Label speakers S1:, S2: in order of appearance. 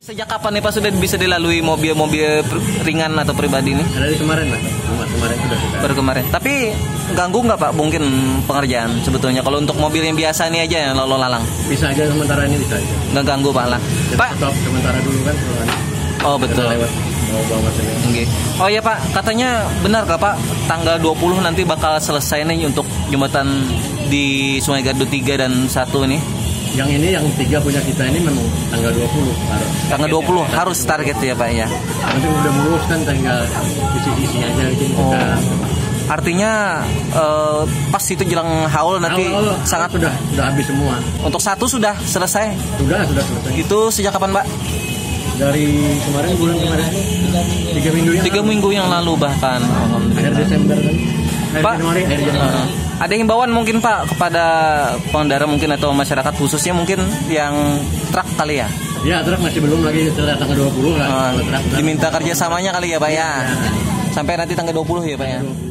S1: Sejak kapan nih Pak sudah bisa dilalui mobil-mobil ringan atau pribadi ini?
S2: Dari kemarin lah, kemarin sudah kita.
S1: Baru kemarin. Tapi ganggu nggak Pak mungkin pengerjaan sebetulnya kalau untuk mobil yang biasa ini aja yang lalu lalang?
S2: Bisa aja sementara ini bisa aja.
S1: Nggak ganggu Pak lah. Pak.
S2: Stop sementara dulu kan.
S1: Oh betul.
S2: Lewat, mau bawa
S1: okay. Oh ya Pak, katanya benar nggak Pak tanggal 20 nanti bakal selesai nih untuk jembatan di Sungai Gardu 3 dan 1 nih?
S2: Yang ini yang 3 punya kita ini memang tanggal 20 harus.
S1: Tanggal 20 harus target ya Pak ya.
S2: Nanti udah mulus kan tinggal isi aja gitu.
S1: Oh. Artinya pas itu jelang haul nanti sangat
S2: sudah habis semua.
S1: Untuk 1 sudah selesai.
S2: Sudah selesai.
S1: Itu sejak kapan Pak?
S2: Dari bulan kemarin 3 minggu yang
S1: 3 minggu yang lalu bahkan.
S2: Akhir Desember kan.
S1: Pak, ada himbauan mungkin Pak kepada pengendara mungkin atau masyarakat khususnya mungkin yang truk kali ya?
S2: Ya truk masih belum lagi tanggal 20 lah.
S1: Diminta kerjasamanya kali ya Pak ya? Sampai nanti tanggal 20 ya Pak ya?